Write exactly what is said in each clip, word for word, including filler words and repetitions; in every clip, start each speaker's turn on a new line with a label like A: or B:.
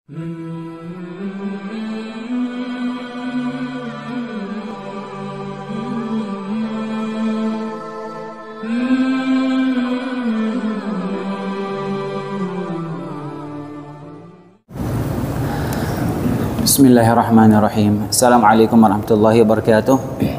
A: Bismillahirrahmanirrahim. Assalamualaikum warahmatullahi wabarakatuh.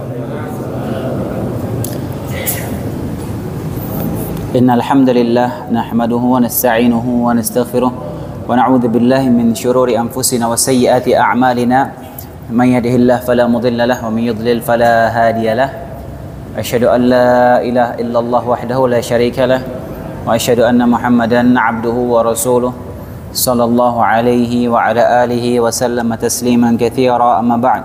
A: Innal hamdalillah nahmaduhu wa nasta'inuhu wa nastaghfiruh wa na'udzu billahi min shururi anfusina wa sayyiati a'malina. Man yahdihillahu fala mudilla lahu wa man yudlil fala hadiya lahu. Asyhadu an la ilaha illallah wahdahu la syarika lahu wa asyhadu anna Muhammadan 'abduhu wa rasuluh. Sallallahu alaihi wa ala alihi wa sallama tasliman katsira, amma ba'd.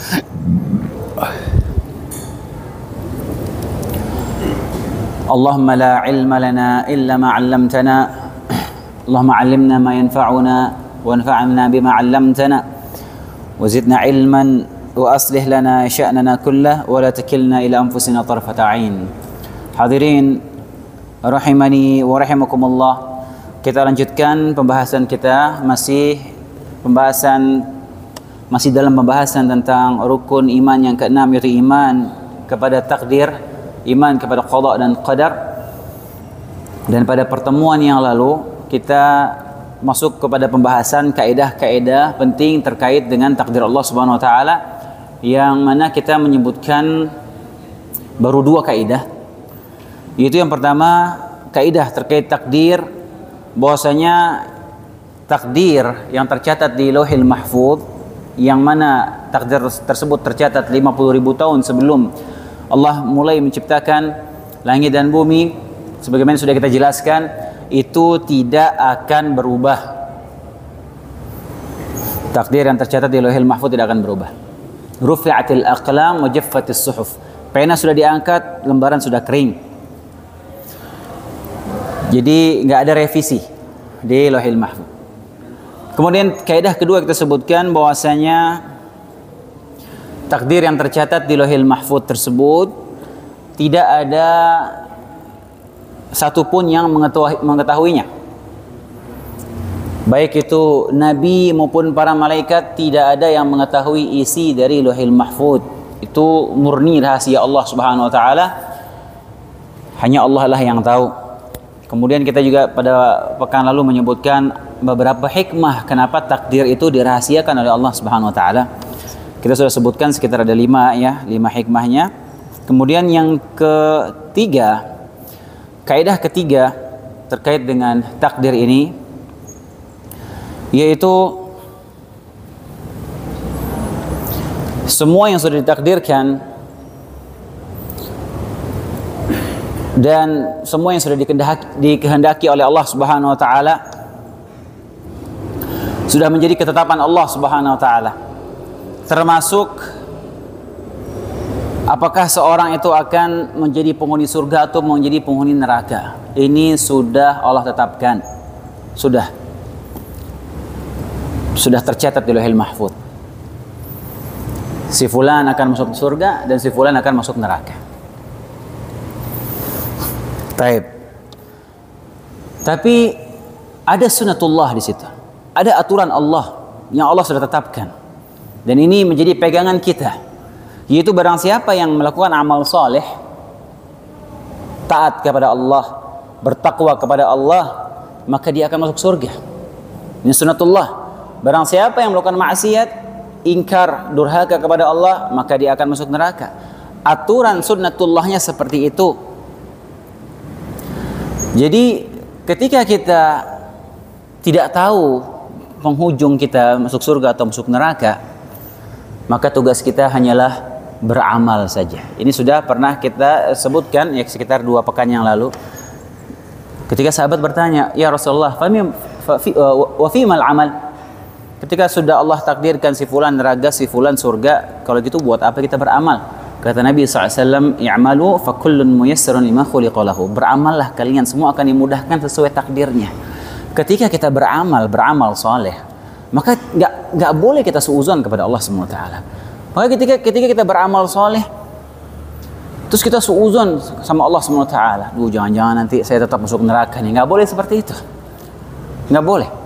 A: Allahumma la ilma lana illa ma 'allamtana. Allahumma 'allimna ma yanfa'una wanfa'na bima 'allamtana wa zidna ilman wa aslih lana sya'nana kullahu wa la takilna ila anfusina tarfata 'ain. Hadirin rahimani wa rahimakumullah. Kita lanjutkan pembahasan kita, masih pembahasan masih dalam pembahasan tentang rukun iman yang keenam, yaitu iman kepada takdir, iman kepada qada dan qadar. Dan pada pertemuan yang lalu kita masuk kepada pembahasan kaidah-kaidah penting terkait dengan takdir Allah Subhanahu wa taala, yang mana kita menyebutkan baru dua kaidah. Yaitu yang pertama, kaidah terkait takdir, bahwasanya takdir yang tercatat di Lauhil Mahfuz, yang mana takdir tersebut tercatat lima puluh ribu tahun sebelum Allah mulai menciptakan langit dan bumi, sebagaimana sudah kita jelaskan, itu tidak akan berubah. Takdir yang tercatat di Lauhil Mahfuz tidak akan berubah. Rufi'atil aqlam wa jaffatis suhuf. Pena sudah diangkat, lembaran sudah kering. Jadi nggak ada revisi di Lauhil Mahfuz. Kemudian kaidah kedua kita sebutkan bahwasanya takdir yang tercatat di Lauhil Mahfuz tersebut tidak ada satupun yang mengetahuinya. Baik itu nabi maupun para malaikat, tidak ada yang mengetahui isi dari Lauhil Mahfuz. Itu murni rahasia Allah Subhanahu wa taala. Hanya Allah lah yang tahu. Kemudian kita juga pada pekan lalu menyebutkan beberapa hikmah kenapa takdir itu dirahasiakan oleh Allah Subhanahu wa taala. Kita sudah sebutkan sekitar ada lima ya, lima hikmahnya. Kemudian yang ketiga, kaidah ketiga terkait dengan takdir ini, yaitu semua yang sudah ditakdirkan dan semua yang sudah dikehendaki oleh Allah Subhanahu wa taala sudah menjadi ketetapan Allah Subhanahu wa taala. Termasuk apakah seorang itu akan menjadi penghuni surga atau menjadi penghuni neraka. Ini sudah Allah tetapkan. Sudah. Sudah tercatat di Lauhil Mahfuz. Si fulan akan masuk surga dan si fulan akan masuk neraka. Taib. Tapi ada sunatullah di situ. Ada aturan Allah yang Allah sudah tetapkan. Dan ini menjadi pegangan kita. Yaitu barang siapa yang melakukan amal saleh, taat kepada Allah, bertakwa kepada Allah, maka dia akan masuk surga. Ini sunatullah. Barang siapa yang melakukan maksiat, ingkar, durhaka kepada Allah, maka dia akan masuk neraka. Aturan sunnatullahnya seperti itu. Jadi ketika kita tidak tahu penghujung kita masuk surga atau masuk neraka, maka tugas kita hanyalah beramal saja. Ini sudah pernah kita sebutkan ya sekitar dua pekan yang lalu. Ketika sahabat bertanya, "Ya Rasulullah, wa fimal amal?" Ketika sudah Allah takdirkan si fulan neraka, si fulan surga, kalau gitu buat apa kita beramal? Kata Nabi shallallahu alaihi wasallam, "I'malu fa kullun muyassarun lima khuliqa lahu." Beramallah kalian, semua akan dimudahkan sesuai takdirnya. Ketika kita beramal, beramal soleh, maka nggak nggak boleh kita suuzon kepada Allah Subhanahu wa taala. Maka ketika ketika kita beramal soleh, terus kita suuzon sama Allah Subhanahu wa taala, duh jangan-jangan nanti saya tetap masuk neraka nih. Nggak boleh seperti itu. Nggak boleh.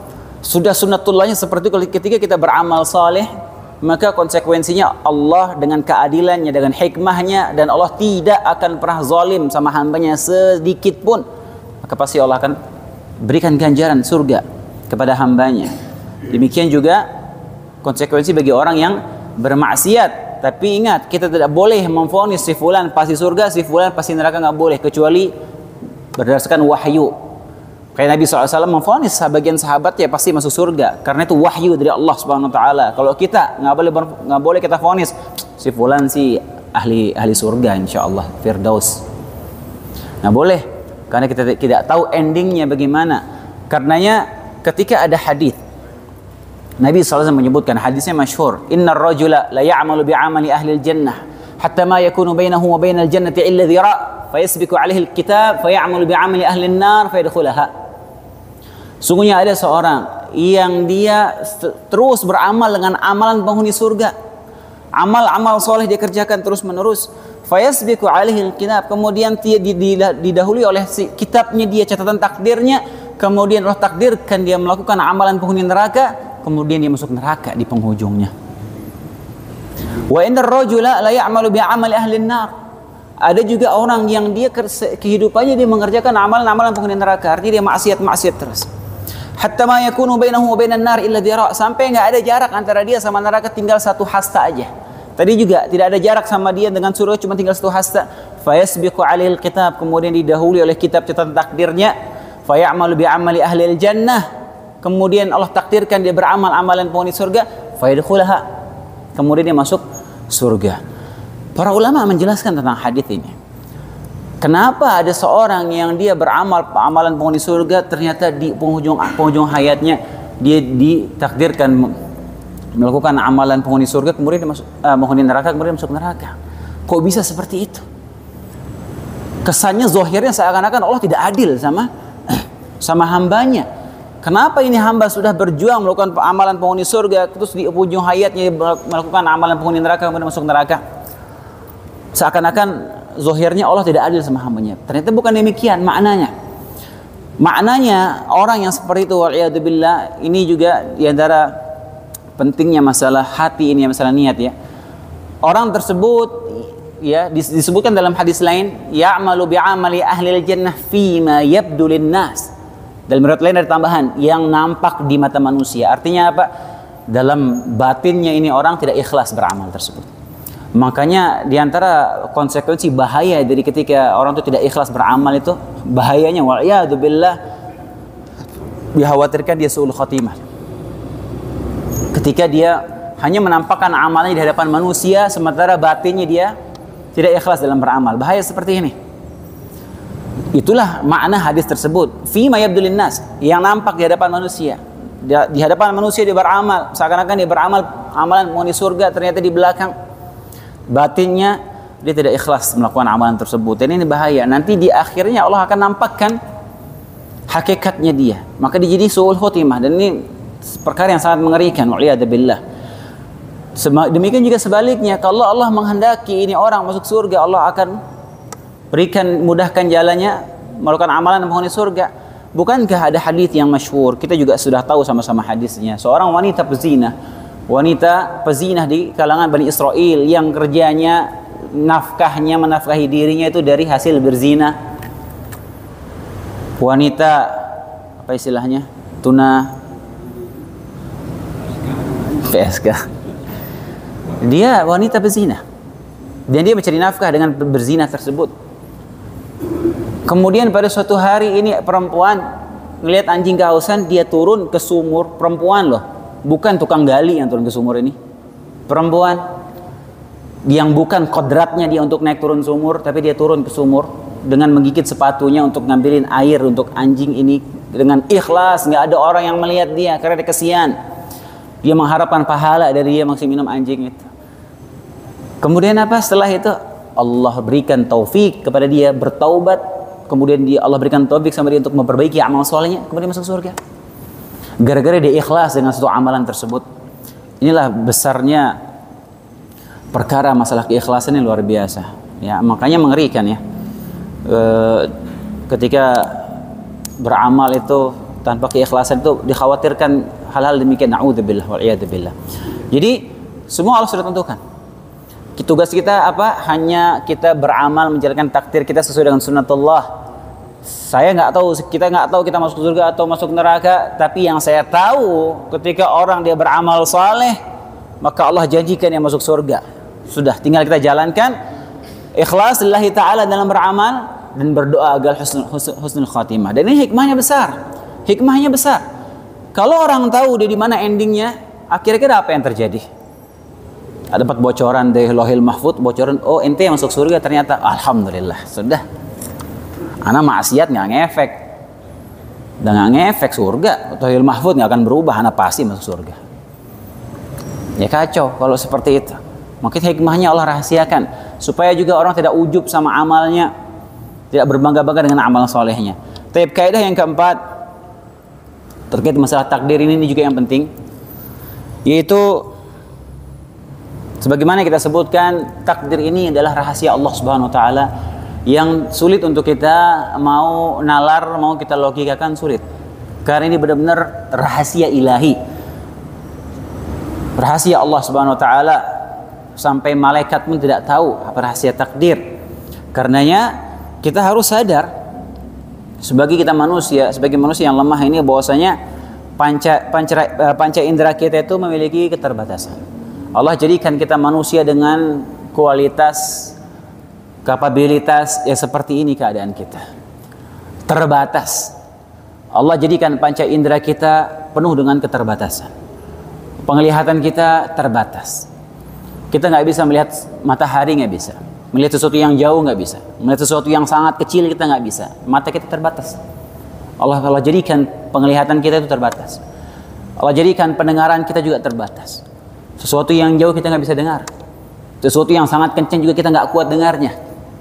A: Sudah sunnatullahnya seperti itu. Ketika kita beramal saleh, maka konsekuensinya Allah dengan keadilannya, dengan hikmahnya, dan Allah tidak akan pernah zalim sama hambanya sedikit pun, maka pasti Allah akan berikan ganjaran surga kepada hambanya. Demikian juga konsekuensi bagi orang yang bermaksiat. Tapi ingat, kita tidak boleh memvonis si fulan pasti surga, si fulan pasti neraka, nggak boleh, kecuali berdasarkan wahyu. Kayak Nabi shallallahu alaihi wasallam memvonis sebagian sahabat ya pasti masuk surga, karena itu wahyu dari Allah Subhanahu Wa Taala. Kalau kita nggak boleh nggak boleh kita vonis si fulan si ahli ahli surga insya Allah Firdaus, nggak boleh, karena kita tidak tahu endingnya bagaimana. Karenanya ketika ada hadis Nabi shallallahu alaihi wasallam menyebutkan, hadisnya masyhur, innar rajula la ya'malu bi'amali ahli al-jannah hatta ma yakunu bainahu wa bainal jannati illa dhira' fayasbiqu alaihi al-kitab fayamalu bi'amali ahli an-nar fayadkhulaha. Sungguhnya ada seorang yang dia terus beramal dengan amalan penghuni surga. Amal-amal soleh dia kerjakan terus menerus. Fayasbiqu alaihi al-kitab, kemudian dia didahului oleh si kitabnya dia, catatan takdirnya. Kemudian Allah takdirkan dia melakukan amalan penghuni neraka, kemudian dia masuk neraka di penghujungnya. Wa innar rajula la ya'malu bi'amali ahli an-nar. Ada juga orang yang dia kehidupannya dia mengerjakan amalan-amalan penghuni neraka, artinya dia maksiat-maksiat terus. Hatta ma yakunu bainahu wa bainan nar illa dhira', sampai enggak ada jarak antara dia sama neraka, tinggal satu hasta aja. Tadi juga tidak ada jarak sama dia dengan surga, cuma tinggal satu hasta. Fayasbiqu alaihi alkitab, kemudian didahului oleh kitab catatan takdirnya. Fayamalu bi'amali ahli al-jannah, kemudian Allah takdirkan dia beramal amalan penghuni surga. Fayadkhulaha, kemudian dia masuk surga. Para ulama menjelaskan tentang hadis ini. Kenapa ada seorang yang dia beramal amalan penghuni surga, ternyata di penghujung penghujung hayatnya dia ditakdirkan melakukan amalan penghuni surga, kemudian dia masuk uh, penghuni neraka, kemudian masuk neraka. Kok bisa seperti itu? Kesannya zahirnya seakan-akan Allah tidak adil sama sama hambanya. Kenapa ini hamba sudah berjuang melakukan amalan penghuni surga, terus di ujung hayatnya melakukan amalan penghuni neraka, kemudian masuk neraka? Seakan-akan zahirnya Allah tidak adil sama hambanya. Ternyata bukan demikian maknanya. Maknanya orang yang seperti itu, wal'iyadzubillah, ini juga diantara pentingnya masalah hati ini, masalah niat ya. Orang tersebut ya disebutkan dalam hadis lain, ya'malu bi'amali ahli al-jannah fima yabdu lin-nas. Dalam riwayat lain ada tambahan, yang nampak di mata manusia. Artinya apa? Dalam batinnya ini orang tidak ikhlas beramal tersebut. Makanya diantara konsekuensi bahaya dari ketika orang itu tidak ikhlas beramal itu, bahayanya wa'iyadzubillah, dikhawatirkan dia su'ul khatimah. Ketika dia hanya menampakkan amalnya di hadapan manusia, sementara batinnya dia tidak ikhlas dalam beramal. Bahaya seperti ini. Itulah makna hadis tersebut. Fima yabdul linnas, yang nampak di hadapan manusia. Di hadapan manusia dia beramal, seakan-akan dia beramal amalan penghuni surga, ternyata di belakang batinnya dia tidak ikhlas melakukan amalan tersebut. Dan ini bahaya. Nanti di akhirnya Allah akan nampakkan hakikatnya dia. Maka dia jadi su'ul khotimah. Dan ini perkara yang sangat mengerikan. Wa'liyadzubillah. Demikian juga sebaliknya. Kalau Allah menghendaki ini orang masuk surga, Allah akan berikan, mudahkan jalannya melakukan amalan penghuni surga. Bukankah ada hadis yang masyhur? Kita juga sudah tahu sama-sama hadisnya. Seorang wanita pezina. Wanita pezinah di kalangan Bani Israel yang kerjanya, nafkahnya, menafkahi dirinya itu dari hasil berzina. Wanita apa istilahnya? Tuna P S K. Dia wanita berzina. Dan dia mencari nafkah dengan berzina tersebut. Kemudian pada suatu hari ini perempuan melihat anjing kehausan, dia turun ke sumur. Perempuan loh, bukan tukang gali yang turun ke sumur ini. Perempuan yang bukan kodratnya dia untuk naik turun sumur, tapi dia turun ke sumur dengan menggigit sepatunya untuk ngambilin air untuk anjing ini dengan ikhlas. Nggak ada orang yang melihat dia karena dia kesian. Dia mengharapkan pahala dari dia masih minum anjing itu. Kemudian apa? Setelah itu Allah berikan taufik kepada dia bertaubat. Kemudian dia Allah berikan taufik sama dia untuk memperbaiki amal solehnya. Kemudian masuk surga. Gara-gara dia ikhlas dengan suatu amalan tersebut. Inilah besarnya perkara masalah keikhlasan yang luar biasa. Ya, makanya mengerikan ya. E, ketika beramal itu tanpa keikhlasan itu dikhawatirkan hal-hal demikian, naudzubillah wal iyadzubillah. Jadi semua Allah sudah tentukan. Tugas kita apa? Hanya kita beramal menjalankan takdir kita sesuai dengan sunnatullah. Saya nggak tahu, kita nggak tahu kita masuk surga atau masuk neraka, tapi yang saya tahu ketika orang dia beramal saleh, maka Allah janjikan yang masuk surga. Sudah, tinggal kita jalankan ikhlas lillahi ta'ala dalam beramal dan berdoa agar husnul, husnul khatimah. Dan ini hikmahnya besar. Hikmahnya besar. Kalau orang tahu dia di mana endingnya, akhirnya apa yang terjadi? Ada dapat bocoran dari Lauhil Mahfuz, bocoran, oh ente yang masuk surga, ternyata alhamdulillah, sudah. Ana maksiat nggak ngefek. Dan nggak ngefek surga. Lauhil Mahfuz nggak akan berubah, ana pasti masuk surga. Ya kacau kalau seperti itu. Mungkin hikmahnya Allah rahasiakan supaya juga orang tidak ujub sama amalnya, tidak berbangga-bangga dengan amal solehnya. Tapi kaidah yang keempat terkait masalah takdir ini, ini juga yang penting, yaitu sebagaimana kita sebutkan, takdir ini adalah rahasia Allah Subhanahu wa taala yang sulit untuk kita mau nalar, mau kita logikakan, sulit. Karena ini benar-benar rahasia ilahi. Rahasia Allah Subhanahu wa taala sampai malaikat pun tidak tahu apa rahasia takdir. Karenanya kita harus sadar sebagai kita manusia, sebagai manusia yang lemah ini, bahwasanya panca panca panca indera kita itu memiliki keterbatasan. Allah jadikan kita manusia dengan kualitas, kapabilitas yang seperti ini keadaan kita. Terbatas. Allah jadikan panca indera kita penuh dengan keterbatasan. Penglihatan kita terbatas. Kita nggak bisa melihat matahari, nggak bisa. Melihat sesuatu yang jauh nggak bisa. Melihat sesuatu yang sangat kecil kita nggak bisa. Mata kita terbatas. Allah Allah jadikan penglihatan kita itu terbatas. Allah jadikan pendengaran kita juga terbatas. Sesuatu yang jauh kita nggak bisa dengar. Sesuatu yang sangat kencang juga kita nggak kuat dengarnya.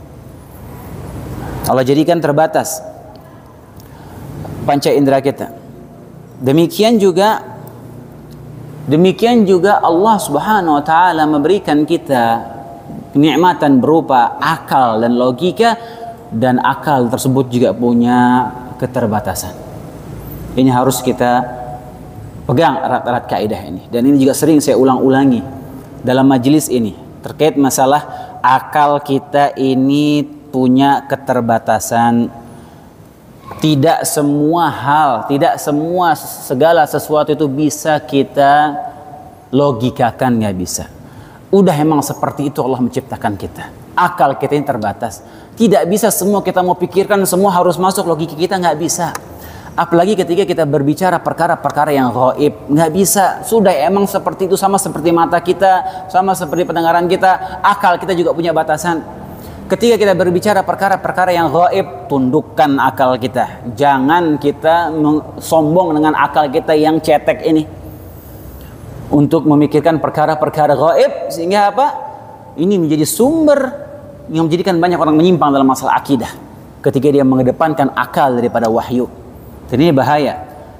A: Allah jadikan terbatas panca indera kita. Demikian juga, demikian juga Allah Subhanahu wa taala memberikan kita kenikmatan berupa akal dan logika, dan akal tersebut juga punya keterbatasan. Ini harus kita pegang erat-erat kaidah ini, dan ini juga sering saya ulang-ulangi dalam majelis ini terkait masalah akal kita ini punya keterbatasan. Tidak semua hal, tidak semua segala sesuatu itu bisa kita logikakan, nggak bisa. Udah emang seperti itu Allah menciptakan kita. Akal kita ini terbatas. Tidak bisa semua kita mau pikirkan, semua harus masuk logika kita, nggak bisa. Apalagi ketika kita berbicara perkara-perkara yang gaib, nggak bisa. Sudah emang seperti itu, sama seperti mata kita, sama seperti pendengaran kita, akal kita juga punya batasan. Ketika kita berbicara perkara-perkara yang gaib, tundukkan akal kita. Jangan kita sombong dengan akal kita yang cetek ini untuk memikirkan perkara-perkara gaib, sehingga apa? Ini menjadi sumber yang menjadikan banyak orang menyimpang dalam masalah akidah ketika dia mengedepankan akal daripada wahyu. Dan ini bahaya.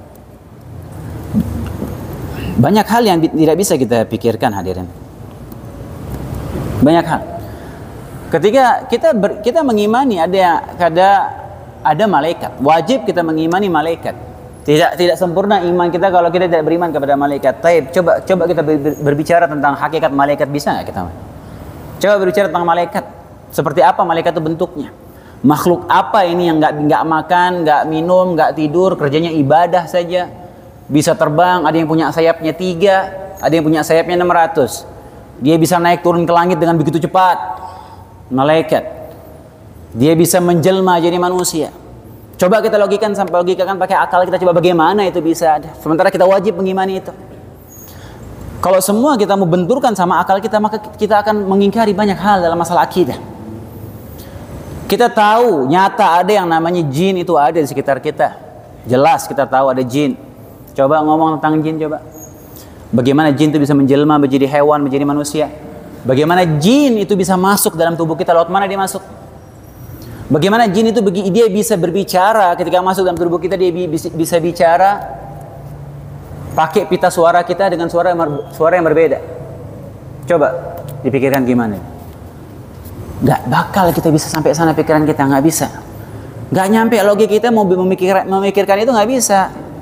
A: Banyak hal yang tidak bisa kita pikirkan, hadirin. Banyak hal. Ketika kita ber, kita mengimani ada ada ada malaikat, wajib kita mengimani malaikat. Tidak tidak sempurna iman kita kalau kita tidak beriman kepada malaikat. Taib, coba coba kita berbicara tentang hakikat malaikat, bisa nggak kita? Coba berbicara tentang malaikat. Seperti apa malaikat itu bentuknya? Makhluk apa ini yang nggak nggak makan, nggak minum, nggak tidur, kerjanya ibadah saja, bisa terbang, ada yang punya sayapnya tiga, ada yang punya sayapnya enam ratus, dia bisa naik turun ke langit dengan begitu cepat, malaikat, dia bisa menjelma jadi manusia. Coba kita logikan sampai logikakan pakai akal kita, coba bagaimana itu bisa ada, sementara kita wajib mengimani itu. Kalau semua kita mau benturkan sama akal kita, maka kita akan mengingkari banyak hal dalam masalah akidah. Kita tahu nyata ada yang namanya jin, itu ada di sekitar kita. Jelas kita tahu ada jin. Coba ngomong tentang jin, coba. Bagaimana jin itu bisa menjelma menjadi hewan, menjadi manusia? Bagaimana jin itu bisa masuk dalam tubuh kita? Lewat mana dia masuk? Bagaimana jin itu dia bisa berbicara ketika masuk dalam tubuh kita? Dia bisa bicara pakai pita suara kita dengan suara yang, suara yang berbeda. Coba dipikirkan gimana? Gak bakal kita bisa sampai sana, pikiran kita nggak bisa. Gak nyampe logika kita mau memikir, memikirkan itu nggak bisa.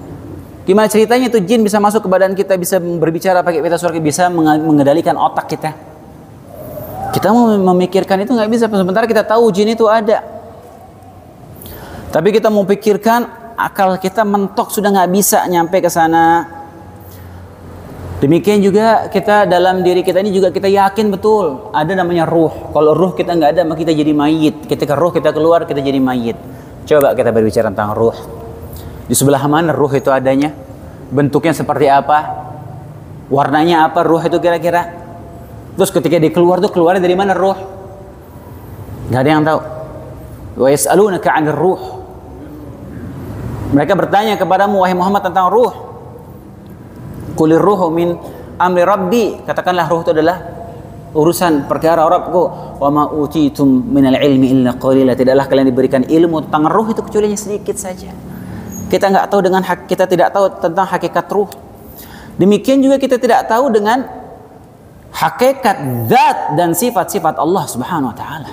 A: Gimana ceritanya itu jin bisa masuk ke badan kita, bisa berbicara pakai pita suara, bisa mengendalikan otak kita? Kita mau memikirkan itu nggak bisa, sementara kita tahu jin itu ada. Tapi kita mau pikirkan, akal kita mentok sudah nggak bisa nyampe ke sana. Demikian juga kita dalam diri kita ini juga kita yakin betul ada namanya ruh. Kalau ruh kita nggak ada, maka kita jadi mayit. Ketika ruh kita keluar, kita jadi mayit. Coba kita berbicara tentang ruh. Di sebelah mana ruh itu adanya? Bentuknya seperti apa? Warnanya apa ruh itu kira-kira? Terus ketika dia keluar tuh keluarnya dari mana ruh? Gak ada yang tahu. Wa yas'alunaka 'anir ruh. Mereka bertanya kepadamu wahai Muhammad tentang ruh. Qulir ruhu min amri rabbi. Katakanlah ruh itu adalah urusan perkara Rabbku. Wa ma utitum minal ilmi illa qalila. Tidaklah kalian diberikan ilmu tentang ruh itu kecuali sedikit saja. Kita nggak tahu dengan hak, kita tidak tahu tentang hakikat ruh. Demikian juga kita tidak tahu dengan hakikat zat dan sifat-sifat Allah Subhanahu wa taala.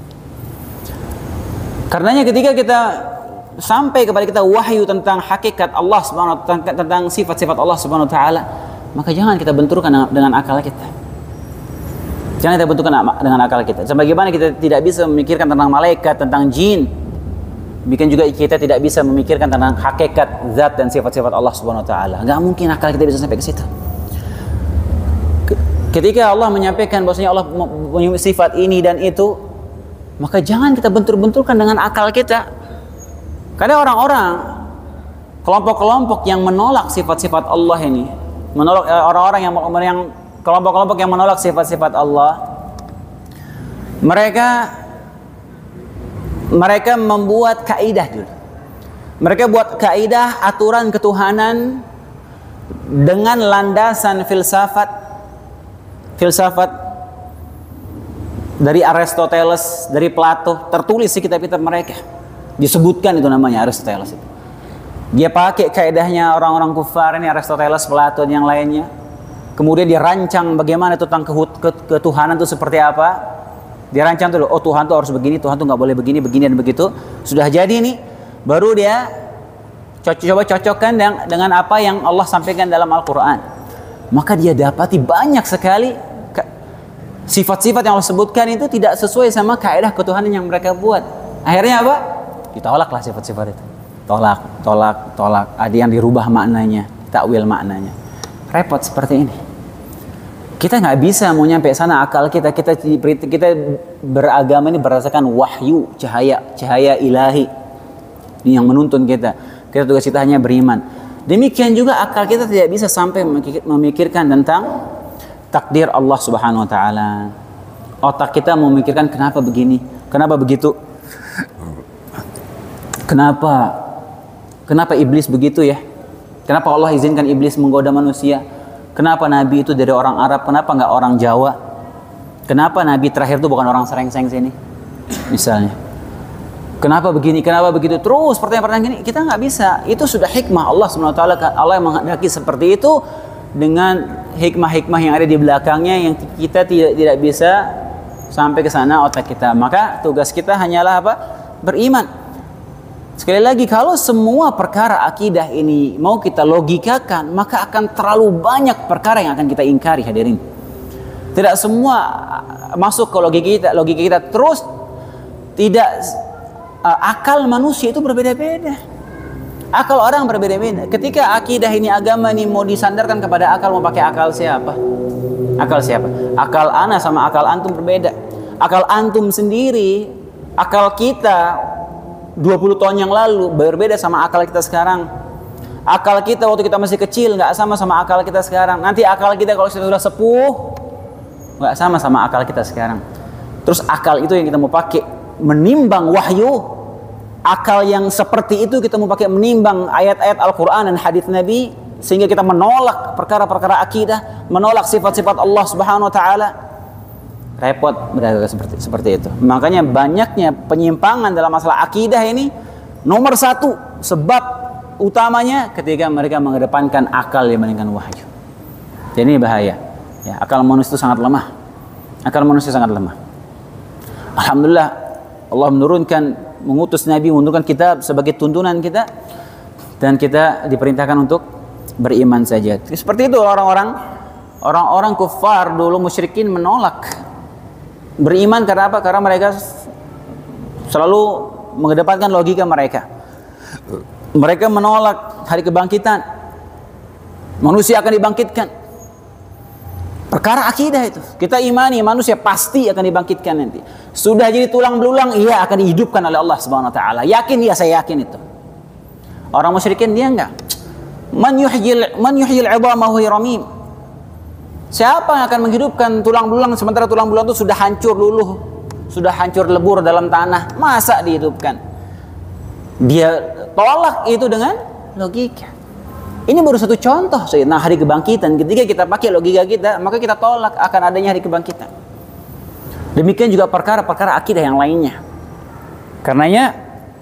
A: Karenanya ketika kita sampai kepada kita wahyu tentang hakikat Allah Subhanahu wa taala, tentang sifat-sifat Allah Subhanahu wa taala, maka jangan kita benturkan dengan, dengan akal kita. Jangan kita benturkan dengan akal kita. Sebagaimana kita tidak bisa memikirkan tentang malaikat, tentang jin, demikian juga kita tidak bisa memikirkan tentang hakikat zat dan sifat-sifat Allah Subhanahu wa taala. Enggak mungkin akal kita bisa sampai ke situ. Ketika Allah menyampaikan bahwasanya Allah punya sifat ini dan itu, maka jangan kita bentur-benturkan dengan akal kita. Karena orang-orang, kelompok-kelompok yang menolak sifat-sifat Allah ini, menolak orang-orang yang yang kelompok-kelompok yang menolak sifat-sifat Allah, mereka Mereka membuat kaidah dulu. Mereka buat kaidah aturan ketuhanan dengan landasan filsafat filsafat dari Aristoteles, dari Plato, tertulis di kitab-kitab mereka. Disebutkan itu namanya Aristoteles itu. Dia pakai kaidahnya orang-orang kufar ini, Aristoteles, Plato dan yang lainnya. Kemudian dia rancang bagaimana tentang ketuhanan itu seperti apa. Dia rancang tuh, oh Tuhan tuh harus begini, Tuhan tuh nggak boleh begini, begini dan begitu. Sudah jadi nih, baru dia coba cocokkan dengan apa yang Allah sampaikan dalam Al-Quran. Maka dia dapati banyak sekali sifat-sifat yang Allah sebutkan itu tidak sesuai sama kaidah ketuhanan yang mereka buat. Akhirnya apa? Ditolaklah sifat-sifat itu. Tolak, tolak, tolak. Ada yang dirubah maknanya, takwil maknanya. Repot seperti ini. Kita nggak bisa mau nyampe sana akal kita. Kita kita beragama ini berdasarkan wahyu, cahaya, cahaya ilahi ini yang menuntun kita. Kita tugas kita hanya beriman. Demikian juga akal kita tidak bisa sampai memikirkan tentang takdir Allah Subhanahu wa taala. Otak kita memikirkan kenapa begini, kenapa begitu. Kenapa? Kenapa iblis begitu ya? Kenapa Allah izinkan iblis menggoda manusia? Kenapa Nabi itu dari orang Arab? Kenapa nggak orang Jawa? Kenapa Nabi terakhir itu bukan orang Serengseng sini? Misalnya. Kenapa begini? Kenapa begitu? Terus pertanyaan-pertanyaan gini kita nggak bisa. Itu sudah hikmah Allah subhanahu wa taala. Allah yang menghendaki seperti itu dengan hikmah-hikmah yang ada di belakangnya yang kita tidak tidak bisa sampai ke sana otak kita. Maka tugas kita hanyalah apa? Beriman. Sekali lagi, kalau semua perkara akidah ini mau kita logikakan, maka akan terlalu banyak perkara yang akan kita ingkari, hadirin. Tidak semua masuk ke logika kita, logika kita. Terus tidak uh, akal manusia itu berbeda-beda. Akal orang berbeda-beda. Ketika akidah ini, agama ini mau disandarkan kepada akal, mau pakai akal siapa? Akal siapa? Akal ana sama akal antum berbeda. Akal antum sendiri, akal kita dua puluh tahun yang lalu berbeda sama akal kita sekarang. Akal kita waktu kita masih kecil nggak sama sama akal kita sekarang. Nanti akal kita kalau sudah sepuh nggak sama sama akal kita sekarang. Terus akal itu yang kita mau pakai menimbang wahyu. Akal yang seperti itu kita mau pakai menimbang ayat-ayat Al-Quran dan hadits Nabi, sehingga kita menolak perkara-perkara akidah, menolak sifat-sifat Allah Subhanahu wa taala. Repot berada seperti seperti itu. Makanya banyaknya penyimpangan dalam masalah akidah ini nomor satu sebab utamanya ketika mereka mengedepankan akal dibandingkan wahyu. Jadi ini bahaya. Ya, akal manusia itu sangat lemah. Akal manusia sangat lemah. Alhamdulillah Allah menurunkan, mengutus Nabi, menurunkan kitab sebagai tuntunan kita, dan kita diperintahkan untuk beriman saja. Seperti itu orang-orang orang-orang kufar dulu, musyrikin menolak beriman. Karena apa? Karena mereka selalu mengedepankan logika mereka. Mereka menolak hari kebangkitan. Manusia akan dibangkitkan. Perkara akidah itu. Kita imani manusia pasti akan dibangkitkan nanti. Sudah jadi tulang belulang, iya akan dihidupkan oleh Allah Subhanahu wa taala. Yakin ya, saya yakin itu. Orang musyrikin dia enggak. Man yuhyil man yuhyil 'idhama wa hiya ramim. Siapa yang akan menghidupkan tulang belulang sementara tulang belulang itu sudah hancur luluh, sudah hancur lebur dalam tanah? Masa dihidupkan? Dia tolak itu dengan logika. Ini baru satu contoh. Nah, hari kebangkitan, ketika kita pakai logika kita, maka kita tolak akan adanya hari kebangkitan. Demikian juga perkara-perkara akidah yang lainnya. Karenanya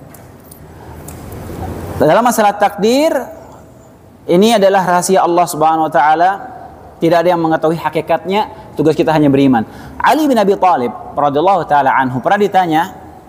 A: dalam masalah takdir ini adalah rahasia Allah Subhanahu wa taala. Tidak ada yang mengetahui hakikatnya. Tugas kita hanya beriman. Ali bin Abi Thalib radhiyallahu taala anhu pernah ditanya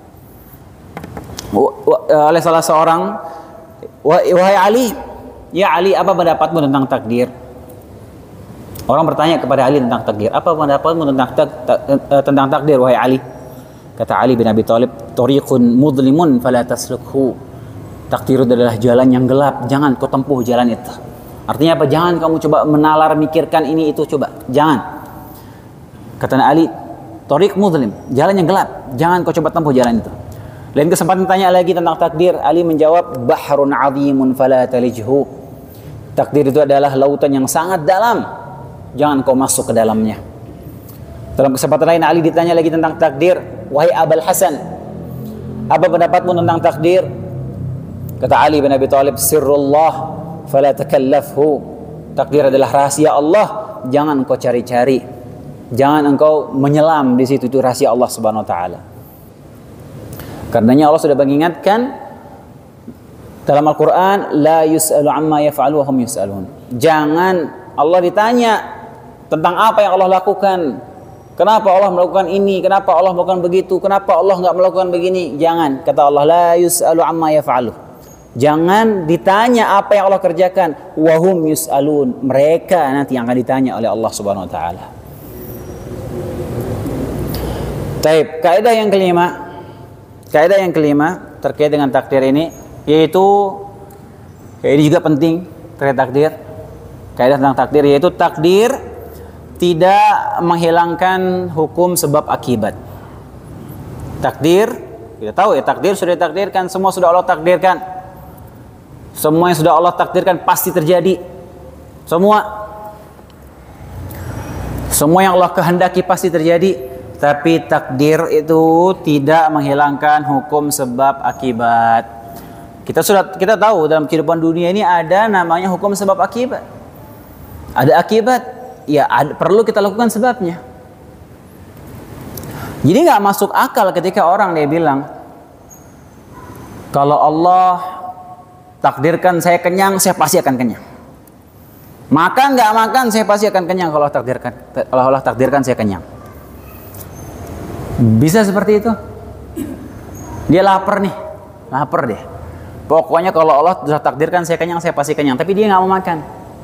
A: oleh salah seorang, "Wahai Ali, ya Ali, apa pendapatmu tentang takdir?" Orang bertanya kepada Ali tentang takdir. "Apa pendapatmu tentang tak, tak, tentang takdir wahai Ali?" Kata Ali bin Abi Thalib, "Tariqun mudlimun fala taslukhu." Takdir adalah jalan yang gelap, jangan kau tempuh jalan itu. Artinya apa? Jangan kamu coba menalar mikirkan ini itu, coba. Jangan. Kata Ali, "Tariq mudlim, jalan yang gelap, jangan kau coba tempuh jalan itu." Lain kesempatan tanya lagi tentang takdir, Ali menjawab, "Bahrun 'azimun fala talijhu." Takdir itu adalah lautan yang sangat dalam, jangan kau masuk ke dalamnya. Dalam kesempatan lain Ali ditanya lagi tentang takdir, "Wahai Abul Hasan, apa pendapatmu tentang takdir?" Kata Ali bin Abi Thalib, "Sirrullah fala takallafhu." Takdir adalah rahasia Allah, jangan kau cari-cari, jangan engkau menyelam di situ, itu rahasia Allah Subhanahu wa taala. Karenanya Allah sudah mengingatkan dalam Al-Qur'an, la yus'alu amma yaf'alu wa hum yus'alun. Jangan Allah ditanya tentang apa yang Allah lakukan. Kenapa Allah melakukan ini? Kenapa Allah melakukan begitu? Kenapa Allah enggak melakukan begini? Jangan. Kata Allah, la yus'alu amma yaf'alu. Jangan ditanya apa yang Allah kerjakan. Wa hum yus'alun. Mereka nanti yang akan ditanya oleh Allah Subhanahu wa taala. Taib, kaidah yang kelima. Kaidah yang kelima terkait dengan takdir ini, yaitu ini juga penting terkait takdir. Kaidah tentang takdir yaitu takdir tidak menghilangkan hukum sebab akibat. Takdir, kita tahu ya, takdir sudah ditakdirkan, semua sudah Allah takdirkan. Semua yang sudah Allah takdirkan pasti terjadi. Semua Semua yang Allah kehendaki pasti terjadi. Tapi takdir itu tidak menghilangkan hukum sebab akibat. Kita sudah kita tahu dalam kehidupan dunia ini ada namanya hukum sebab akibat. Ada akibat, ya ada, perlu kita lakukan sebabnya. Jadi nggak masuk akal ketika orang dia bilang, kalau Allah takdirkan saya kenyang, saya pasti akan kenyang. Makan nggak makan, saya pasti akan kenyang kalau Allah takdirkan. Kalau Allah takdirkan saya kenyang. Bisa seperti itu? Dia lapar nih, lapar deh. Pokoknya kalau Allah sudah takdirkan saya kenyang, saya pasti kenyang. Tapi dia nggak mau makan.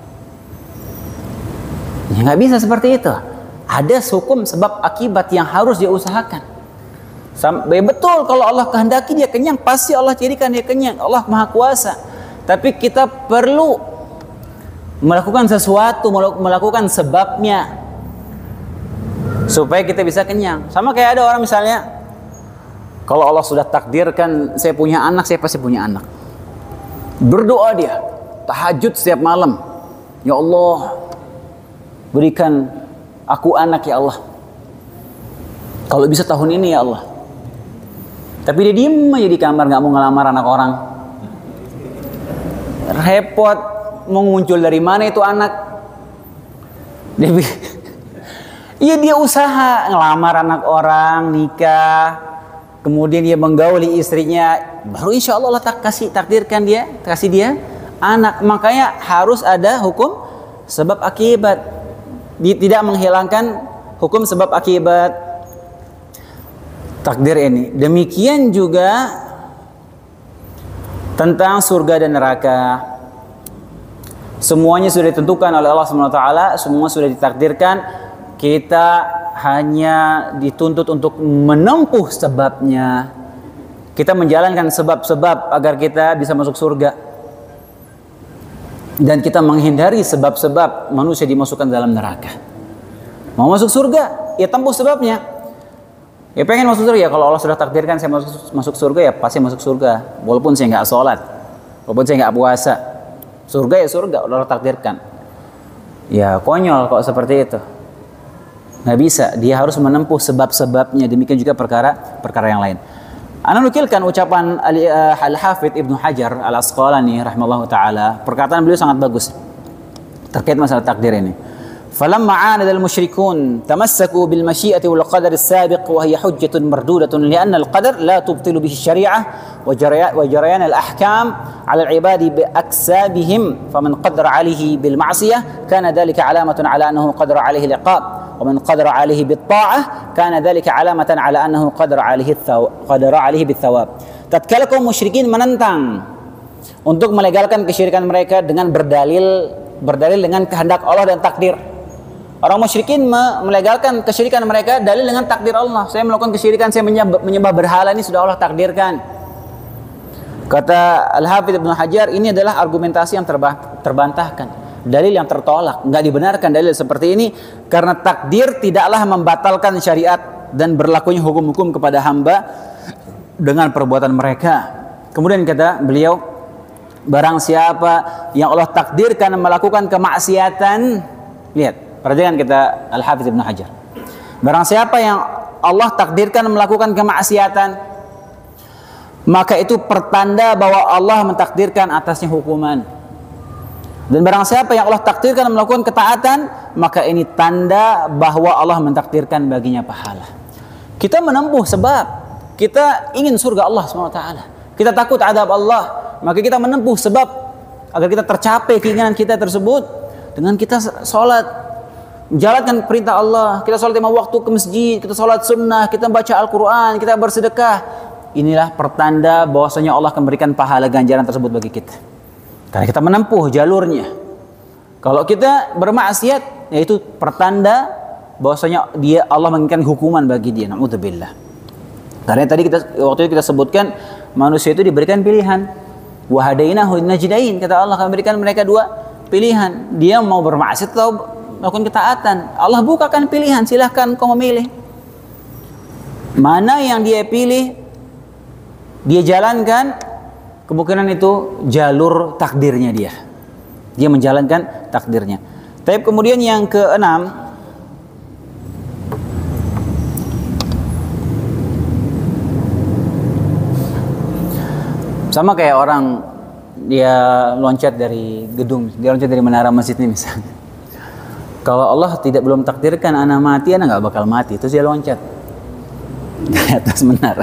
A: Ya nggak bisa seperti itu. Ada hukum sebab akibat yang harus dia usahakan. Sampai betul kalau Allah kehendaki dia kenyang, pasti Allah jadikan dia kenyang. Allah Maha Kuasa. Tapi kita perlu melakukan sesuatu, melakukan sebabnya, supaya kita bisa kenyang. Sama kayak ada orang misalnya, kalau Allah sudah takdirkan saya punya anak, saya pasti punya anak. Berdoa dia, tahajud setiap malam. Ya Allah, berikan aku anak ya Allah. Kalau bisa tahun ini ya Allah. Tapi dia diem aja di kamar, gak mau ngelamar anak orang. Repot, mau muncul dari mana itu anak. Dia Iya dia usaha ngelamar anak orang, nikah, kemudian dia menggauli istrinya, baru insya Allah Allah tak kasih takdirkan dia, kasih dia anak. Makanya harus ada hukum sebab akibat, tidak menghilangkan hukum sebab akibat takdir ini. Demikian juga tentang surga dan neraka. Semuanya sudah ditentukan oleh Allah Subhanahu wa taala, semua sudah ditakdirkan. Kita hanya dituntut untuk menempuh sebabnya. Kita menjalankan sebab-sebab agar kita bisa masuk surga. Dan kita menghindari sebab-sebab manusia dimasukkan dalam neraka. Mau masuk surga, ya tempuh sebabnya. Ya pengen masuk surga, ya kalau Allah sudah takdirkan saya masuk, masuk surga, ya pasti masuk surga. Walaupun saya nggak sholat, walaupun saya nggak puasa. Surga ya surga, Allah takdirkan. Ya konyol kok seperti itu. Nggak bisa, dia harus menempuh sebab-sebabnya. Demikian juga perkara-perkara yang lain. Ana nukilkan ucapan Al-Hafidz Ibnu Hajar Al-Asqalani rahimahullah ta'ala. Perkataan beliau sangat bagus terkait masalah takdir ini. فلما عاند المشركون تمسكوا بالمشيئة والقدر السابق وهي حجة مردودة لأن القدر لا تبطل به الشريعة وجريان الأحكام على العباد بأكسابهم فمن قدر عليه بالمعصية كان ذلك علامة على أنه قدر عليه العقاب ومن قدر عليه بالطاعة كان ذلك علامة على أنه قدر عليه قدر عليه بالثواب. Tatkala kaum musyrikin menentang untuk melegalkan kesyirikan mereka dengan berdalil berdalil dengan kehendak Allah dan takdir. Orang musyrikin melegalkan kesyirikan mereka dalil dengan takdir Allah. Saya melakukan kesyirikan, saya menyembah, menyembah berhala, ini sudah Allah takdirkan. Kata Al-Hafidz Ibnu Hajar, ini adalah argumentasi yang terba terbantahkan, dalil yang tertolak, nggak dibenarkan dalil seperti ini karena takdir tidaklah membatalkan syariat dan berlakunya hukum-hukum kepada hamba dengan perbuatan mereka. Kemudian kata beliau, barang siapa yang Allah takdirkan melakukan kemaksiatan, lihat. Perhatikan kita Al-Hafidz Ibnu Hajar. Barang siapa yang Allah takdirkan melakukan kemaksiatan, maka itu pertanda bahwa Allah mentakdirkan atasnya hukuman. Dan barang siapa yang Allah takdirkan melakukan ketaatan, maka ini tanda bahwa Allah mentakdirkan baginya pahala. Kita menempuh sebab kita ingin surga Allah subhanahu wa taala. Kita takut adab Allah, maka kita menempuh sebab agar kita tercapai keinginan kita tersebut dengan kita sholat, menjalankan perintah Allah, kita sholat lima waktu ke masjid, kita sholat sunnah, kita baca Al-Quran, kita bersedekah. Inilah pertanda bahwasanya Allah akan memberikan pahala ganjaran tersebut bagi kita. Karena kita menempuh jalurnya. Kalau kita bermaksiat, yaitu pertanda bahwasanya dia Allah menginginkan hukuman bagi dia. Na'udzubillah. Karena tadi kita waktu itu kita sebutkan manusia itu diberikan pilihan. Wa hadainahu najdain, kata Allah akan memberikan mereka dua pilihan. Dia mau bermaksiat atau melakukan ketaatan. Allah bukakan pilihan, silahkan kau memilih. Mana yang dia pilih, dia jalankan, kemungkinan itu jalur takdirnya dia. Dia menjalankan takdirnya. Tapi kemudian yang keenam, sama kayak orang dia loncat dari gedung, dia loncat dari menara masjid ini misalnya. Kalau Allah tidak belum takdirkan anak mati, anak nggak bakal mati. Terus dia loncat dari atas menara.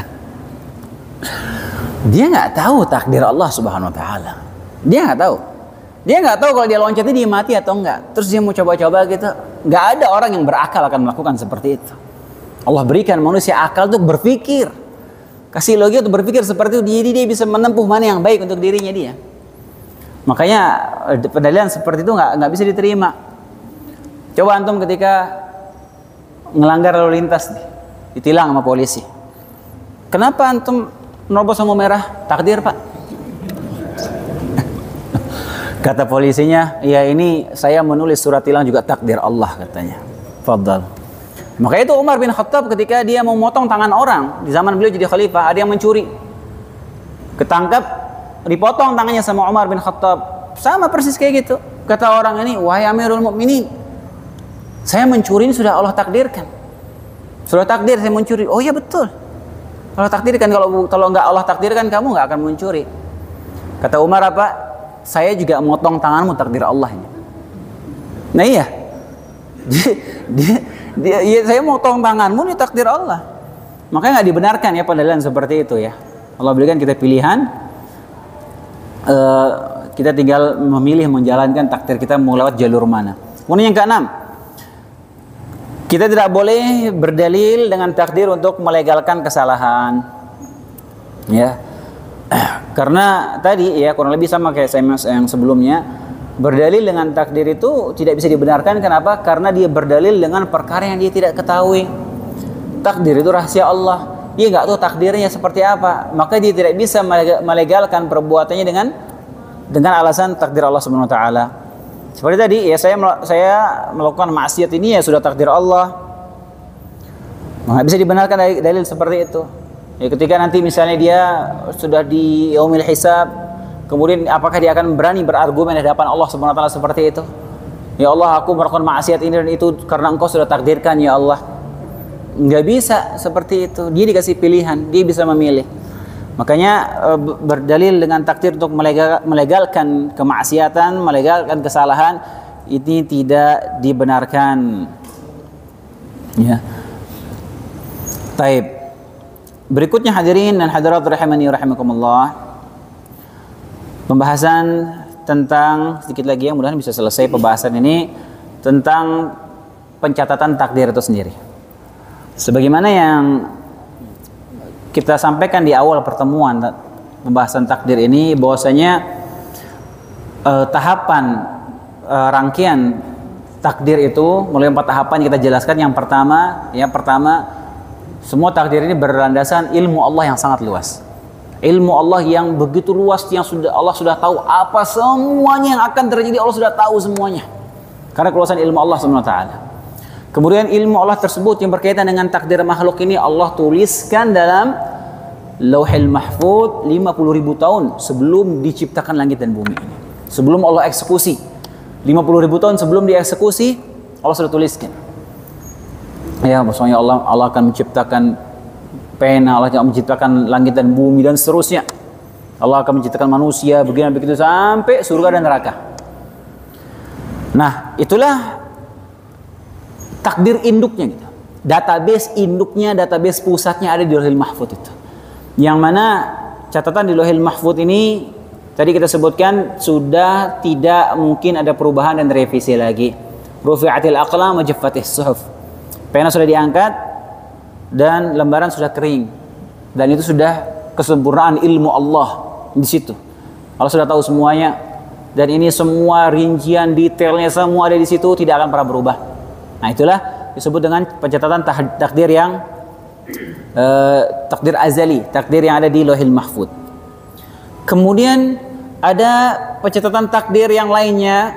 A: Dia nggak tahu takdir Allah Subhanahu Wa Taala. Dia nggak tahu. Dia nggak tahu kalau dia loncatnya dia mati atau enggak. Terus dia mau coba-coba gitu. Nggak ada orang yang berakal akan melakukan seperti itu. Allah berikan manusia akal untuk berpikir. Kasih logika untuk berpikir seperti itu. Dia, dia bisa menempuh mana yang baik untuk dirinya dia. Makanya pendalilan seperti itu nggak nggak bisa diterima. Coba antum ketika ngelanggar lalu lintas nih, ditilang sama polisi. Kenapa antum nerobos lampu merah? Takdir, Pak. Kata polisinya, ya ini saya menulis surat tilang juga takdir Allah katanya. Fadhal. Maka itu Umar bin Khattab ketika dia mau memotong tangan orang di zaman beliau jadi khalifah, ada yang mencuri. Ketangkap, dipotong tangannya sama Umar bin Khattab. Sama persis kayak gitu. Kata orang ini, wahai Amirul Mukminin, saya mencuri ini sudah Allah takdirkan. Sudah takdir saya mencuri. Oh iya betul. Allah takdirkan, kalau kalau nggak Allah takdirkan kamu nggak akan mencuri. Kata Umar apa? Saya juga motong tanganmu, takdir Allah ini. Nah iya. Dia, dia, dia, ya, saya motong tanganmu ini takdir Allah. Makanya nggak dibenarkan ya pendalilan seperti itu ya. Allah berikan kita pilihan. Uh, kita tinggal memilih menjalankan takdir kita mau lewat jalur mana. Kemudian yang keenam, kita tidak boleh berdalil dengan takdir untuk melegalkan kesalahan. Ya. Karena tadi ya kurang lebih sama kayak saya yang sebelumnya, berdalil dengan takdir itu tidak bisa dibenarkan. Kenapa? Karena dia berdalil dengan perkara yang dia tidak ketahui. Takdir itu rahasia Allah. Dia nggak tahu takdirnya seperti apa, maka dia tidak bisa melegalkan perbuatannya dengan dengan alasan takdir Allah Subhanahu wa taala. Seperti tadi ya, saya saya melakukan maksiat ini ya sudah takdir Allah. Nggak bisa dibenarkan dalil, dalil seperti itu. Ya, ketika nanti misalnya dia sudah di yaumil hisab, kemudian apakah dia akan berani berargumen di hadapan Allah Subhanahu wa taala seperti itu? Ya Allah, aku melakukan maksiat ini dan itu karena Engkau sudah takdirkan ya Allah. Nggak bisa seperti itu. Dia dikasih pilihan, dia bisa memilih. Makanya berdalil dengan takdir untuk melegal, melegalkan kemaksiatan, melegalkan kesalahan, ini tidak dibenarkan. Ya. Taib. Berikutnya hadirin dan hadirat rahimani rahimakumullah. Pembahasan tentang, sedikit lagi yang mudah-mudahan bisa selesai pembahasan ini, tentang pencatatan takdir itu sendiri. Sebagaimana yang kita sampaikan di awal pertemuan pembahasan takdir ini, bahwasanya eh, tahapan eh, rangkaian takdir itu mulai empat tahapan yang kita jelaskan. Yang pertama, yang pertama semua takdir ini berlandasan ilmu Allah yang sangat luas. Ilmu Allah yang begitu luas, yang sudah Allah sudah tahu apa semuanya yang akan terjadi. Allah sudah tahu semuanya karena keluasan ilmu Allah subhanahu wa taala. Kemudian ilmu Allah tersebut yang berkaitan dengan takdir makhluk ini Allah tuliskan dalam Lauhil Mahfuz lima puluh ribu tahun sebelum diciptakan langit dan bumi ini. Sebelum Allah eksekusi, lima puluh ribu tahun sebelum dieksekusi, Allah sudah tuliskan. Ya, maksudnya Allah Allah akan menciptakan pena, Allah akan menciptakan langit dan bumi dan seterusnya. Allah akan menciptakan manusia begini begitu sampai surga dan neraka. Nah, itulah takdir induknya gitu. Database induknya, database pusatnya ada di Lauhil Mahfuz itu. Yang mana catatan di Lauhil Mahfuz ini tadi kita sebutkan sudah tidak mungkin ada perubahan dan revisi lagi. Rufi'atil aqlam wa jaffatis suhuf. Pena sudah diangkat dan lembaran sudah kering. Dan itu sudah kesempurnaan ilmu Allah di situ. Allah sudah tahu semuanya dan ini semua rincian detailnya semua ada di situ, tidak akan pernah berubah. Nah, itulah disebut dengan pencatatan takdir yang uh, takdir azali, takdir yang ada di Lauhil Mahfuz. Kemudian ada pencatatan takdir yang lainnya.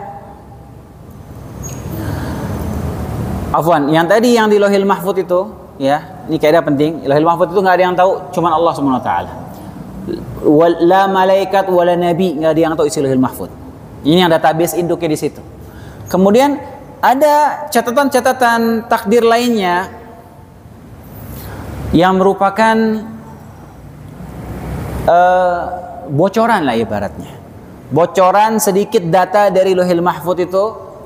A: Afwan, yang tadi yang di Lauhil Mahfuz itu, ya, ini kaidah penting. Lauhil Mahfuz itu nggak ada yang tahu, cuman Allah Subhanahu wa taala. La malaikat wala nabi, nggak ada yang tahu isi Lauhil Mahfuz. Ini yang database induknya di situ. Kemudian ada catatan-catatan takdir lainnya yang merupakan uh, bocoran lah ibaratnya. Bocoran sedikit data dari Lauhil Mahfuz itu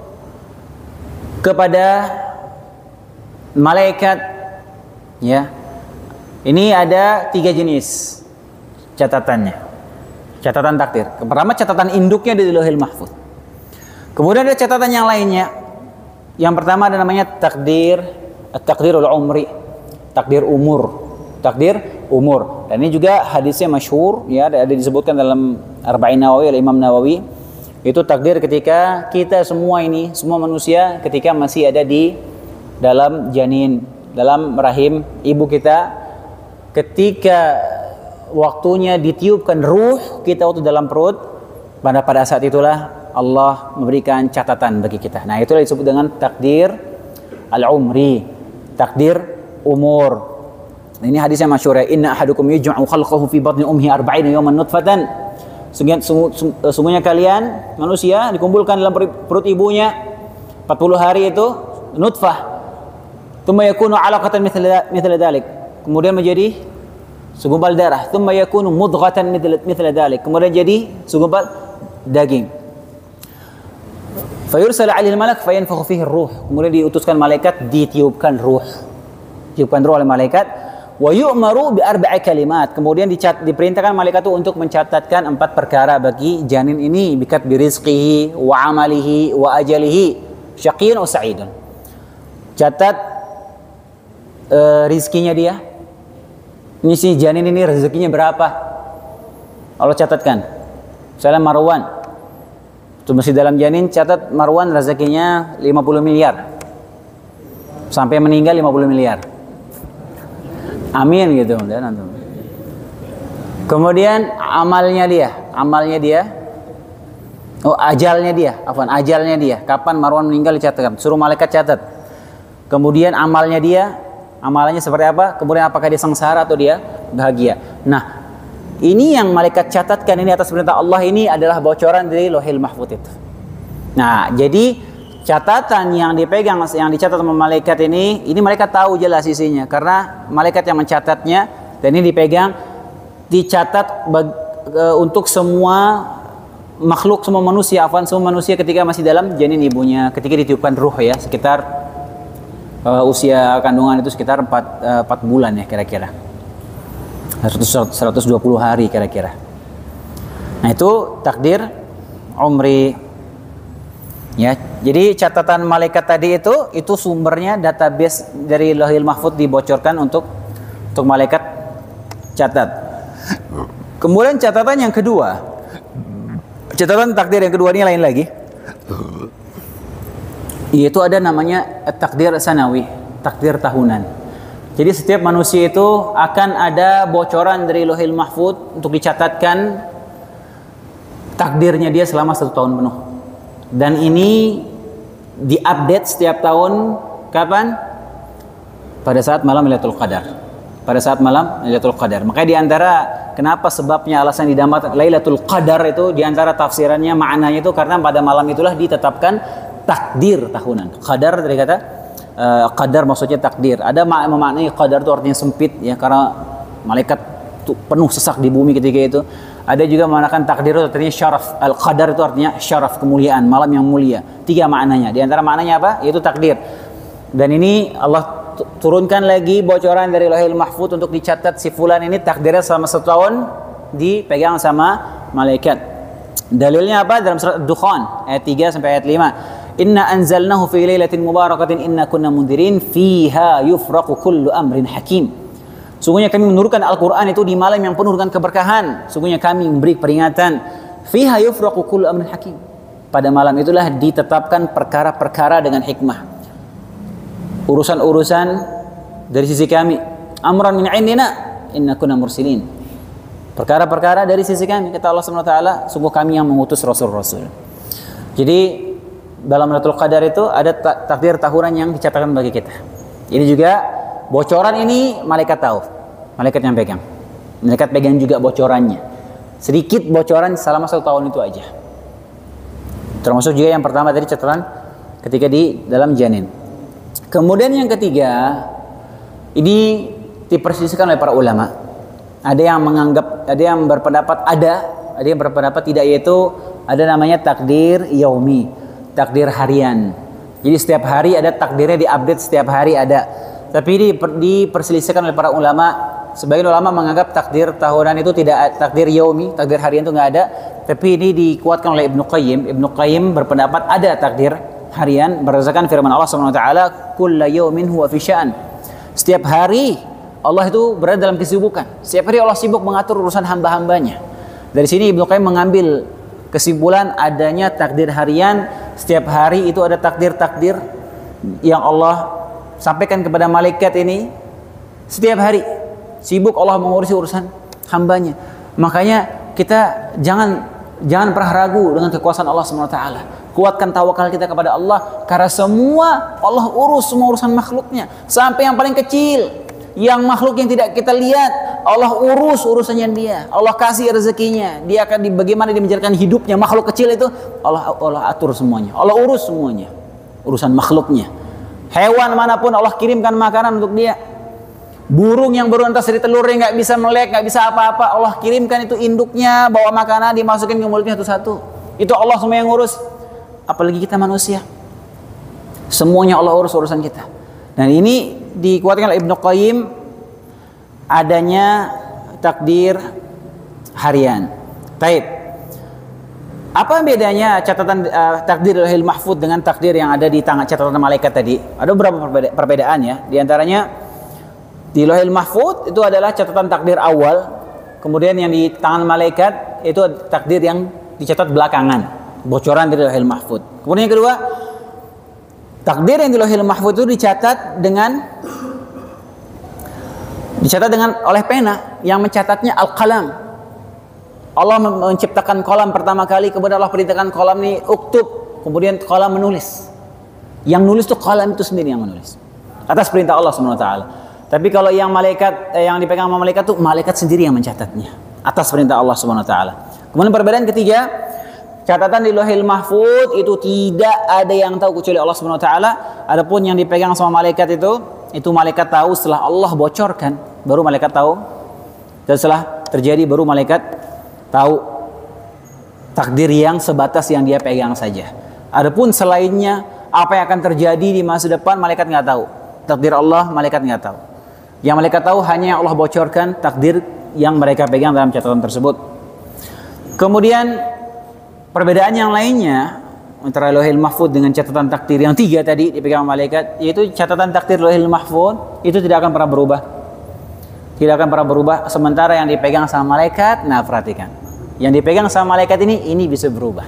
A: kepada malaikat, ya. Ini ada tiga jenis catatannya. Catatan takdir. Pertama catatan induknya di Lauhil Mahfuz. Kemudian ada catatan yang lainnya. Yang pertama ada namanya takdir, takdirul umri, takdir umur, takdir umur. Dan ini juga hadisnya masyhur, ya, ada disebutkan dalam Arba'in Nawawi oleh Imam Nawawi. Itu takdir ketika kita semua ini, semua manusia ketika masih ada di dalam janin, dalam rahim ibu kita, ketika waktunya ditiupkan ruh kita waktu dalam perut, pada pada saat itulah Allah memberikan catatan bagi kita. Nah, itulah disebut dengan takdir al-umri, takdir umur. Ini hadisnya masyhur, ya, inna ahadukum yuj'u khalqahu fi batni ummihi arba'ina yawman nutfatan. Sungguhnya kalian manusia dikumpulkan dalam perut ibunya empat puluh hari itu nutfah. Tsumma yakunu 'alaqatan mithla mithla dzalik. Kemudian menjadi segumpal darah. Tsumma yakunu mudghatan mithla mithla dzalik. Kemudian jadi segumpal daging. Fayursal 'alil malak fayanfakhu fihi ruh. Kemudian diutuskan malaikat, ditiupkan ruh. Ditiupkan ruh oleh malaikat. Wa yu'maru bi arba'i kalimat. Kemudian dicat, diperintahkan malaikat itu untuk mencatatkan empat perkara bagi janin ini, bikat bi rizqihi wa 'amalihi wa ajalihi, syaqiyyun aw sa'idun. Catat uh, rizkinya dia. Ini si janin ini rezekinya berapa? Allah catatkan. Misalnya Marwan Itu masih dalam janin, catat Marwan rezekinya lima puluh miliar. Sampai meninggal lima puluh miliar. Amin gitu. Kemudian amalnya dia, amalnya dia. Oh, ajalnya dia, afwan, ajalnya dia. Kapan Marwan meninggal dicatatkan. Suruh malaikat catat. Kemudian amalnya dia, amalannya seperti apa? Kemudian apakah dia sengsara atau dia bahagia? Nah, ini yang malaikat catatkan ini atas perintah Allah ini adalah bocoran dari Lauhil Mahfuz itu. Nah, jadi catatan yang dipegang, yang dicatat sama malaikat ini, ini mereka tahu jelas isinya karena malaikat yang mencatatnya dan ini dipegang, dicatat bag, e, untuk semua makhluk, semua manusia, afwan, semua manusia ketika masih dalam janin ibunya, ketika ditiupkan ruh ya, sekitar e, usia kandungan itu sekitar empat bulan ya kira-kira. seratus dua puluh hari kira-kira. Nah, itu takdir umri. Ya, jadi catatan malaikat tadi itu itu sumbernya database dari Lauhil Mahfuz dibocorkan untuk untuk malaikat catat. Kemudian catatan yang kedua, catatan takdir yang kedua ini lain lagi. Yaitu ada namanya takdir sanawi, takdir tahunan. Jadi setiap manusia itu akan ada bocoran dari Lauhil Mahfuz untuk dicatatkan takdirnya dia selama satu tahun penuh. Dan ini diupdate setiap tahun kapan? Pada saat malam Lailatul Qadar. Pada saat malam Lailatul Qadar. Makanya diantara kenapa sebabnya alasan dinamakan Lailatul Qadar itu diantara tafsirannya maknanya itu karena pada malam itulah ditetapkan takdir tahunan. Qadar dari kata Uh, qadar maksudnya takdir. Ada mak memaknai qadar itu artinya sempit ya karena malaikat tuh penuh sesak di bumi ketika itu. Ada juga mengatakan takdir itu artinya syaraf. Al-qadar itu artinya syaraf, kemuliaan, malam yang mulia. Tiga maknanya. Di antara maknanya apa? Yaitu takdir. Dan ini Allah turunkan lagi bocoran dari Lauhil Mahfuz untuk dicatat si fulan ini takdirnya selama satu tahun dipegang sama malaikat. Dalilnya apa? Dalam surat Ad-Dukhan ayat tiga sampai ayat lima. Inna anzalnahu fi lailatin mubarakatin inna kunna mundirin fiha yufraqu kullu amrin hakim. Sungguhnya kami menurunkan Al-Qur'an itu di malam yang penuh dengan keberkahan. Sungguhnya kami memberi peringatan. Fiha yufraqu kullu amrin hakim. Pada malam itulah ditetapkan perkara-perkara dengan hikmah. Urusan-urusan dari sisi kami. Amran min indina inna kunna mursilin. Perkara-perkara dari sisi kami, kata Allah Subhanahu wa taala, sungguh kami yang mengutus rasul-rasul. Jadi dalam Lailatul Qadar itu ada takdir tahunan yang dicatatkan bagi kita. Ini juga bocoran ini malaikat tahu. Malaikat yang pegang. Malaikat pegang juga bocorannya. Sedikit bocoran selama satu tahun itu aja. Termasuk juga yang pertama tadi catatan ketika di dalam janin. Kemudian yang ketiga, ini diperselisihkan oleh para ulama. Ada yang menganggap, ada yang berpendapat ada, ada yang berpendapat tidak, yaitu ada namanya takdir yaumi. Takdir harian. Jadi setiap hari ada takdirnya, diupdate setiap hari ada. Tapi ini diperselisihkan oleh para ulama. Sebagian ulama menganggap takdir tahunan itu tidak, takdir yaumi, takdir harian itu nggak ada. Tapi ini dikuatkan oleh Ibnu Qayyim. Ibnu Qayyim berpendapat ada takdir harian berdasarkan firman Allah Subhanahu wa taala, "Kullu yaumin huwa fi sya'an." Setiap hari Allah itu berada dalam kesibukan. Setiap hari Allah sibuk mengatur urusan hamba-hambanya. Dari sini Ibnu Qayyim mengambil kesimpulan adanya takdir harian. Setiap hari itu ada takdir-takdir yang Allah sampaikan kepada malaikat ini. Setiap hari sibuk Allah mengurusi urusan hambanya. Makanya kita jangan jangan pernah ragu dengan kekuasaan Allah subhanahu wa taala. Kuatkan tawakal kita kepada Allah karena semua Allah urus semua urusan makhluknya. Sampai yang paling kecil, yang makhluk yang tidak kita lihat, Allah urus urusannya dia. Allah kasih rezekinya. Dia akan di, bagaimana dia menjalankan hidupnya. Makhluk kecil itu Allah Allah atur semuanya. Allah urus semuanya. Urusan makhluknya. Hewan manapun Allah kirimkan makanan untuk dia. Burung yang baru entas dari telurnya nggak bisa melek, nggak bisa apa-apa, Allah kirimkan itu induknya, bawa makanan dimasukin ke mulutnya satu-satu. Itu Allah semua yang ngurus. Apalagi kita manusia. Semuanya Allah urus urusan kita. Dan ini dikuatkan oleh Ibnu Qayyim adanya takdir harian. Taib. Apa bedanya catatan uh, takdir Lauhil Mahfuz dengan takdir yang ada di tangan catatan malaikat tadi? Ada beberapa perbeda perbedaan ya. Di antaranya di Lauhil Mahfuz itu adalah catatan takdir awal, kemudian yang di tangan malaikat itu takdir yang dicatat belakangan. bocoran dari Lauhil Mahfuz. Kemudian yang kedua, takdir yang di Lauhil Mahfuz itu dicatat dengan dicatat dengan oleh pena, yang mencatatnya al-qalam. Allah menciptakan kolam pertama kali, kemudian Allah perintahkan kolam ini uktub, kemudian kolam menulis. Yang nulis itu kolam itu sendiri yang menulis atas perintah Allah subhanahu wa taala. Tapi kalau yang malaikat eh, yang dipegang sama malaikat itu malaikat sendiri yang mencatatnya atas perintah Allah subhanahu wa taala. Kemudian perbedaan ketiga, catatan di Lauhil Mahfuz itu tidak ada yang tahu kecuali Allah subhanahu wa taala. Adapun yang dipegang sama malaikat itu, itu malaikat tahu setelah Allah bocorkan, baru malaikat tahu. Dan setelah terjadi baru malaikat tahu takdir yang sebatas yang dia pegang saja. Adapun selainnya, apa yang akan terjadi di masa depan, malaikat nggak tahu. Takdir Allah, malaikat nggak tahu. Yang malaikat tahu hanya yang Allah bocorkan, takdir yang mereka pegang dalam catatan tersebut. Kemudian perbedaan yang lainnya antara Lauhil Mahfuz dengan catatan takdir yang tiga tadi dipegang malaikat, yaitu catatan takdir Lauhil Mahfuz itu tidak akan pernah berubah. Tidak akan pernah berubah. Sementara yang dipegang sama malaikat, nah perhatikan, yang dipegang sama malaikat ini, ini bisa berubah.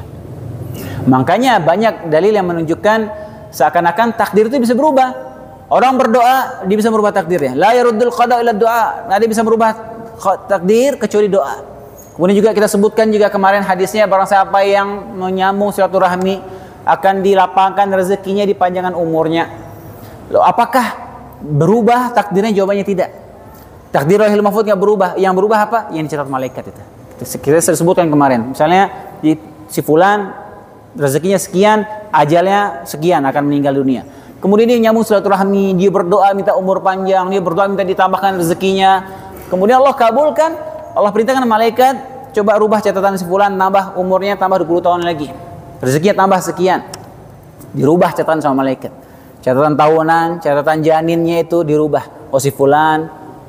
A: Makanya banyak dalil yang menunjukkan seakan-akan takdir itu bisa berubah. Orang berdoa, dia bisa merubah takdirnya. La yaruddul qada illa doa. Nah, dia bisa merubah takdir kecuali doa. Kemudian juga kita sebutkan juga kemarin hadisnya, barang siapa yang menyambung silaturahmi akan dilapangkan rezekinya, dipanjangkan umurnya. Loh, apakah berubah takdirnya? Jawabannya tidak. Takdir Lauhil Mahfuz nggak berubah. Yang berubah apa? Yang dicatat malaikat itu. Kita sudah sebutkan kemarin. Misalnya di si fulan rezekinya sekian, ajalnya sekian, akan meninggal dunia. Kemudian dia nyambung silaturahmi, dia berdoa minta umur panjang, dia berdoa minta ditambahkan rezekinya. Kemudian Allah kabulkan, Allah perintahkan malaikat, coba rubah catatan si fulan, nambah umurnya tambah dua puluh tahun lagi. Rezekinya tambah sekian. Dirubah catatan sama malaikat. Catatan tahunan, catatan janinnya itu dirubah. Oh si fulan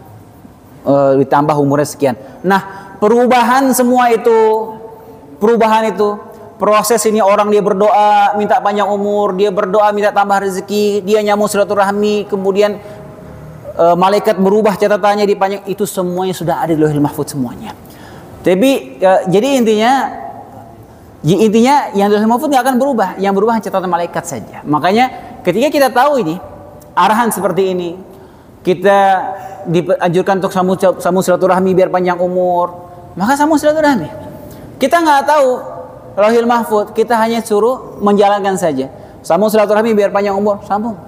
A: uh, ditambah umurnya sekian. Nah, perubahan semua itu, perubahan itu, proses ini orang dia berdoa minta panjang umur, dia berdoa minta tambah rezeki, dia nyambung silaturahmi, kemudian e, malaikat merubah catatannya dipanjang, itu semuanya sudah ada di Lauhil Mahfuz semuanya. Tapi e, jadi intinya intinya yang di Lauhil Mahfuz nggak akan berubah, yang berubah catatan malaikat saja. Makanya ketika kita tahu ini arahan seperti ini, kita dianjurkan untuk sambung silaturahmi biar panjang umur, maka sambung silaturahmi. Kita nggak tahu Lauhil Mahfuz, kita hanya suruh menjalankan saja. Sambung silaturahmi biar panjang umur, sambung.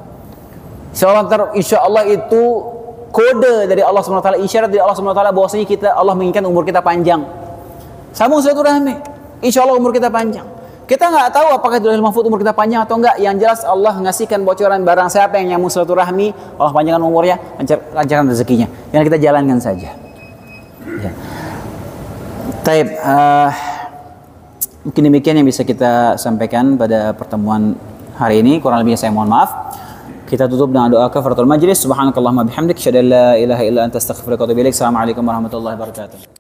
A: Insya Allah itu kode dari Allah subhanahu wa taala, isyarat dari Allah subhanahu wa taala bahwasanya kita, Allah menginginkan umur kita panjang. Sambung silaturahmi, insya Allah umur kita panjang. Kita nggak tahu apakah di Lauhil Mahfuz umur kita panjang atau enggak. Yang jelas Allah ngasihkan bocoran, barang siapa yang nyambung silaturahmi, Allah panjangkan umurnya, lancarkan rezekinya. Yang kita jalankan saja. Ya. Taib. Uh, Mungkin demikian yang bisa kita sampaikan pada pertemuan hari ini. Kurang lebihnya saya mohon maaf. Kita tutup dengan doa kafaratul majlis. Subhanakallahumma bihamdik, asyhadu an la ilaha illa anta, astaghfiruka wa atubu ilaik. Assalamualaikum warahmatullahi wabarakatuh.